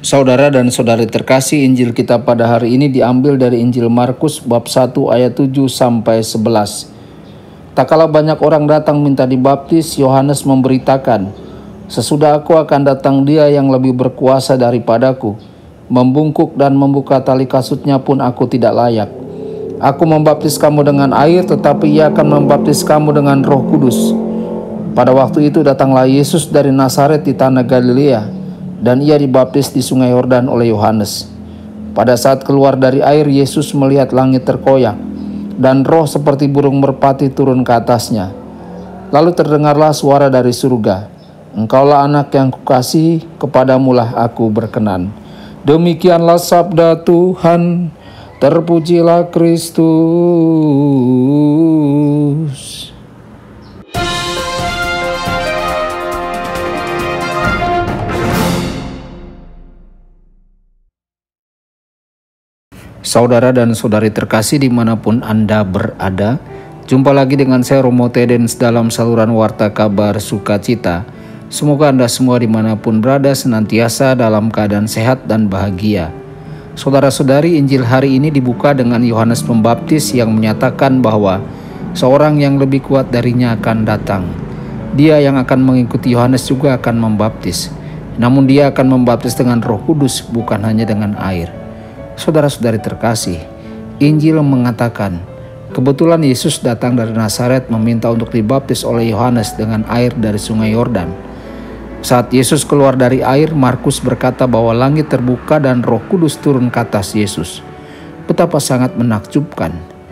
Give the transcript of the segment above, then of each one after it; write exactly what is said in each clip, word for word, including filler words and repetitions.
Saudara dan saudari terkasih, Injil kita pada hari ini diambil dari Injil Markus bab satu ayat tujuh sampai sebelas. Tak kala banyak orang datang minta dibaptis, Yohanes memberitakan, "Sesudah aku akan datang Dia yang lebih berkuasa daripadaku. Membungkuk dan membuka tali kasutnya pun aku tidak layak. Aku membaptis kamu dengan air, tetapi Ia akan membaptis kamu dengan Roh Kudus." Pada waktu itu datanglah Yesus dari Nazaret di tanah Galilea, dan Ia dibaptis di sungai Yordan oleh Yohanes. Pada saat keluar dari air, Yesus melihat langit terkoyak, dan roh seperti burung merpati turun ke atasnya. Lalu terdengarlah suara dari surga, "Engkaulah anak yang kukasihi, kepadamulah aku berkenan." Demikianlah sabda Tuhan. Terpujilah Kristus. Saudara dan saudari terkasih dimanapun Anda berada, jumpa lagi dengan saya Romo Tedens dalam saluran Warta Kabar Sukacita. Semoga Anda semua dimanapun berada senantiasa dalam keadaan sehat dan bahagia. Saudara-saudari, Injil hari ini dibuka dengan Yohanes Pembaptis yang menyatakan bahwa seorang yang lebih kuat darinya akan datang. Dia yang akan mengikuti Yohanes juga akan membaptis. Namun dia akan membaptis dengan Roh Kudus, bukan hanya dengan air. Saudara-saudari terkasih, Injil mengatakan, kebetulan Yesus datang dari Nazaret meminta untuk dibaptis oleh Yohanes dengan air dari sungai Yordan. Saat Yesus keluar dari air, Markus berkata bahwa langit terbuka dan Roh Kudus turun ke atas Yesus. Betapa sangat menakjubkan.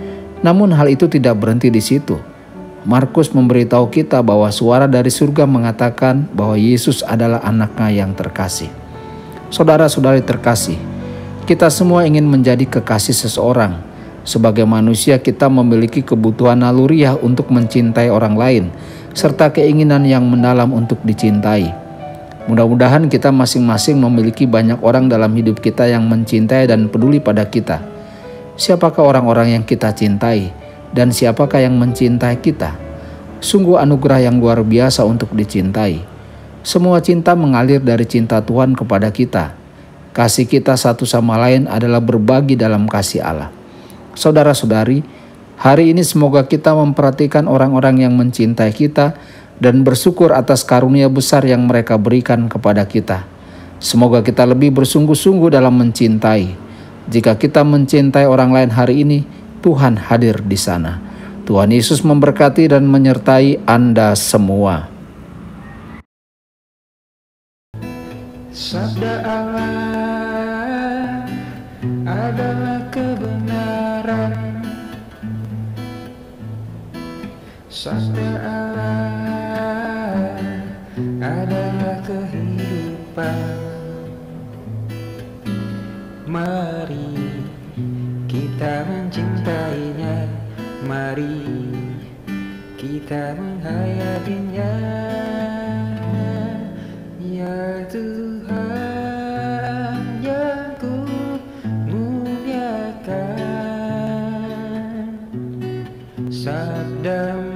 Namun hal itu tidak berhenti di situ. Markus memberitahu kita bahwa suara dari surga mengatakan bahwa Yesus adalah anaknya yang terkasih. Saudara-saudari terkasih, kita semua ingin menjadi kekasih seseorang. Sebagai manusia, kita memiliki kebutuhan naluriah untuk mencintai orang lain, serta keinginan yang mendalam untuk dicintai. Mudah-mudahan kita masing-masing memiliki banyak orang dalam hidup kita yang mencintai dan peduli pada kita. Siapakah orang-orang yang kita cintai, dan siapakah yang mencintai kita? Sungguh anugerah yang luar biasa untuk dicintai. Semua cinta mengalir dari cinta Tuhan kepada kita. Kasih kita satu sama lain adalah berbagi dalam kasih Allah. Saudara-saudari, hari ini semoga kita memperhatikan orang-orang yang mencintai kita dan bersyukur atas karunia besar yang mereka berikan kepada kita. Semoga kita lebih bersungguh-sungguh dalam mencintai. Jika kita mencintai orang lain hari ini, Tuhan hadir di sana. Tuhan Yesus memberkati dan menyertai Anda semua. Sabda Allah adalah kebenaran. Sabda Allah adalah kehidupan. Mari kita mencintainya, mari kita menghayatinya. Ya Tuhan yang ku muliakan, sabda